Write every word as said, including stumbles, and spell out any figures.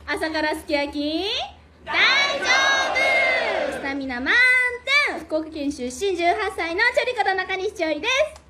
朝からすき焼き大丈夫。スタミナ満点、福岡県出身じゅうはっさいのチョリこと中西千織です。